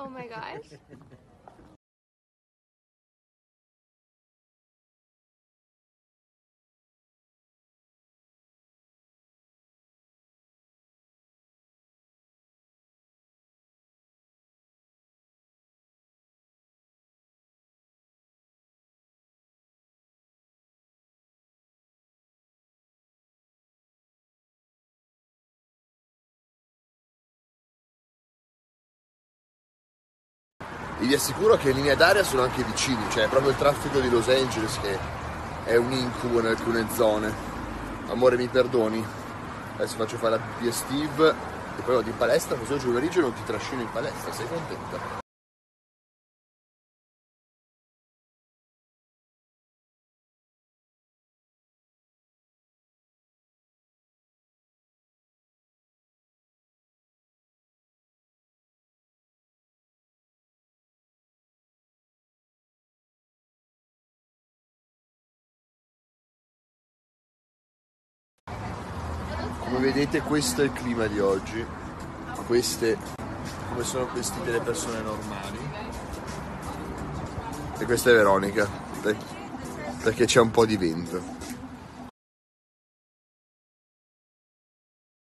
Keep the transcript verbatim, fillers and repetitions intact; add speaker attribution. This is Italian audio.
Speaker 1: Oh my gosh.
Speaker 2: E vi assicuro che in linea d'aria sono anche vicini, cioè proprio il traffico di Los Angeles che è un incubo in alcune zone. Amore, mi perdoni? Adesso faccio fare la pipì a Steve e poi vado in palestra, così oggi pomeriggio non ti trascino in palestra, sei contenta? Come vedete questo è il clima di oggi, queste come sono vestite le persone normali e questa è Veronica perché c'è un po' di vento.